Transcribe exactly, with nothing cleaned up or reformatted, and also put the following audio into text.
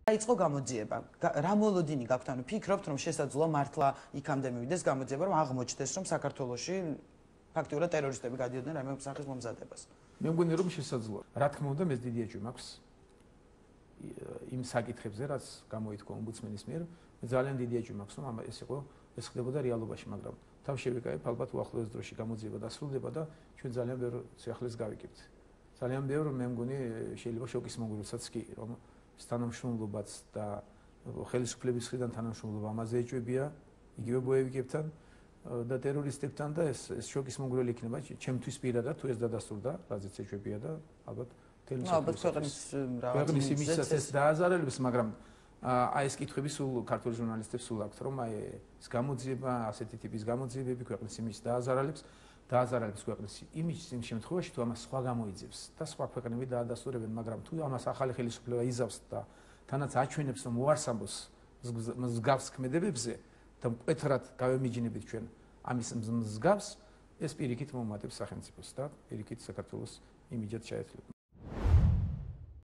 დაიწყო გამოძიება. რა მოლოდინი გაქვთ, ანუ ფიქრობთ, რომ შესაძლოა მართლა იქამდე მივიდეს გამოძიება, რომ აღმოჩნდეს, რომ საქართველოში ფაქტიურად ტერორისტები გადიოდნენ რაიმე სახის მომზადებას. მე მგონი რომ შესაძლოა. რა თქმა უნდა, მე დიდი ეჭვი მაქვს იმ საკითხებზე, რაც გამოითქვა ომბუდსმენის მიერ. მე ძალიან დიდი ეჭვი მაქვს, რომ ეს იყო ეს ხდებოდა რეალობაში, მაგრამ თან შევიკავებ, ალბათ უახლოეს დროში გამოძიება დასრულდება და ჩვენ ძალიან ბევრ სიახლეს გავიკეთებთ. ძალიან ბევრ მე მგონი შეიძლება შოკის მომგვრილსაც კი, რომ თანამშრომლობაც და ხელისუფლების მხრიდან თანამშრომლობა ამაზე ეჭვებია, იგივე ბოევიკებთან და ტერორისტებთან და ეს ეს შოკის მომგვრელი იქნება ჩემთვის პირადად თუ ეს დადასტურდა, რაზეც ეჭვებია და ალბათ ალბათ ქვეყნის ქვეყნის იმისაც ეს დააზარალებს, მაგრამ აი ეს კითხვები სულ ქართული ჟურნალისტებს სულ აქვთ, რომ აი ეს გამოძიება, ასეთი ტიპის გამოძიებები ქვეყნის იმიჯს დააზარალებს, დააზარალებს ქვეყნის იმიჯს იმ შემთხვევაში, თუ ამას სხვა გამოიძებს და სხვა ქვეყნები დაადასტურებენ, მაგრამ თუ ამას ახალი ხელისუფლება იზავს და თანაც აჩვენებს, რომ უარსამოს მსგავს ქმედებებზე და მკვეთრად გავემიჯნებით ჩვენ ამის მსგავს, ეს პირიქით მომატებს სახელმწიფოს და პირიქით საქართველოს იმიჯად ჩაეცვლება.